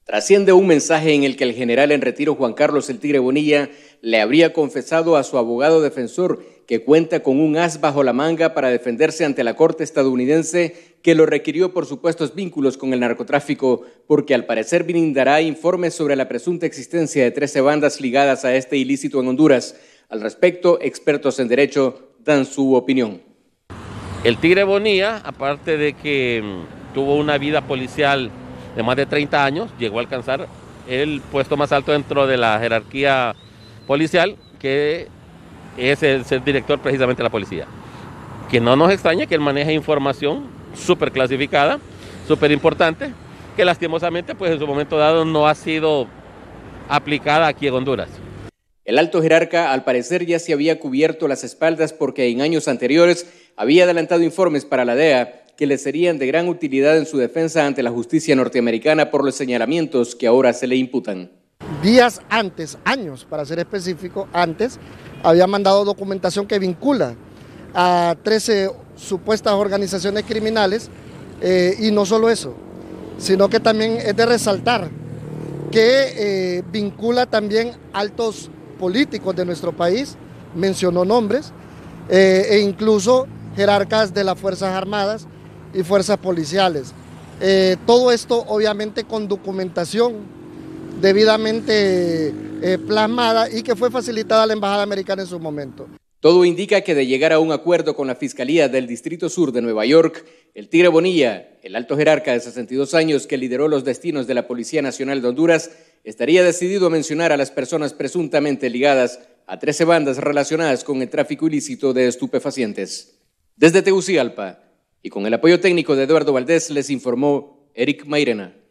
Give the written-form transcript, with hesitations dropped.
Trasciende un mensaje en el que el general en retiro Juan Carlos El Tigre Bonilla le habría confesado a su abogado defensor que cuenta con un as bajo la manga para defenderse ante la corte estadounidense que lo requirió por supuestos vínculos con el narcotráfico, porque al parecer brindará informes sobre la presunta existencia de 13 bandas ligadas a este ilícito en Honduras. Al respecto, expertos en derecho dan su opinión. El Tigre Bonilla, aparte de que tuvo una vida policial de más de 30 años, llegó a alcanzar el puesto más alto dentro de la jerarquía policial, que es el ser director precisamente de la policía. Que no nos extraña que él maneje información súper clasificada, súper importante, que lastimosamente pues en su momento dado no ha sido aplicada aquí en Honduras. El alto jerarca al parecer ya se había cubierto las espaldas porque en años anteriores había adelantado informes para la DEA que le serían de gran utilidad en su defensa ante la justicia norteamericana por los señalamientos que ahora se le imputan. Días antes, años para ser específico, antes había mandado documentación que vincula a 13 supuestas organizaciones criminales y no solo eso, sino que también es de resaltar que vincula también altos políticos de nuestro país, mencionó nombres e incluso jerarcas de las Fuerzas Armadas y fuerzas policiales. Todo esto obviamente con documentación debidamente plasmada y que fue facilitada a la Embajada Americana en su momento. Todo indica que de llegar a un acuerdo con la Fiscalía del Distrito Sur de Nueva York, el Tigre Bonilla, el alto jerarca de 62 años que lideró los destinos de la Policía Nacional de Honduras, estaría decidido a mencionar a las personas presuntamente ligadas a 13 bandas relacionadas con el tráfico ilícito de estupefacientes. Desde Tegucigalpa, y con el apoyo técnico de Eduardo Valdés, les informó Eric Mairena.